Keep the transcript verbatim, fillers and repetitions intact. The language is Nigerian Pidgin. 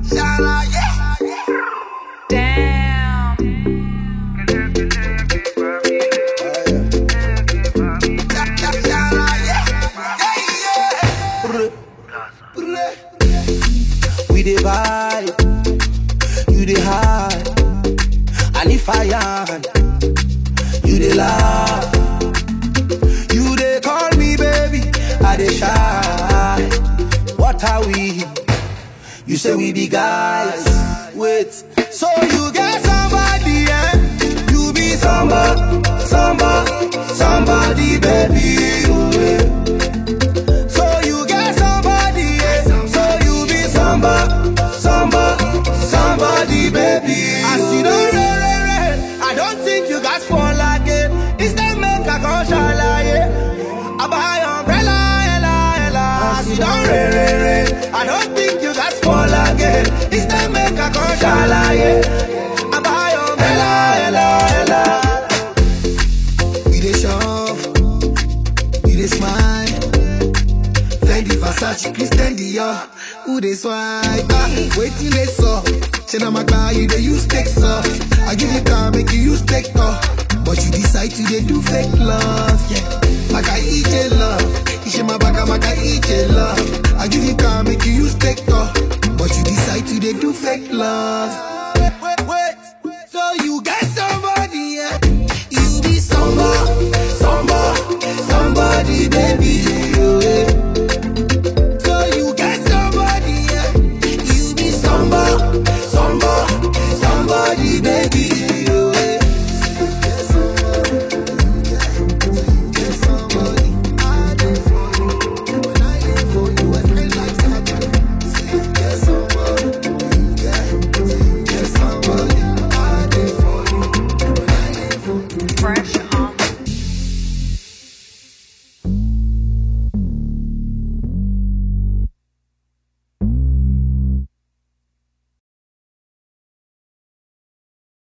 Damn. We dey vibe, you dey hide, and if I am, you dey laugh. You dey call me baby, I dey shy. What are we? You say we be guys. Wait, so you get somebody, eh? You be somebody, somebody, somebody, baby. Oh, yeah. So you get somebody, eh? So you be somebody, somebody, somebody, baby. I see the rain, rain, rain. I don't think you guys fall again. Instead make a conshala, yeah. I buy umbrella, ella, ella. I see the rain, rain, rain. I don't think you guys fall again. Instead make a conshala, yeah. I buy umbrella, ella, ella. We dey shop, we dey smile. Fendi, Versace, Christian Dior. Who dey swipe? Ah, waiting they saw. Shena my car, you dey use text off. I give you car, make you use tech talk. But you decide to dey do fake love, yeah. Like I eat your love.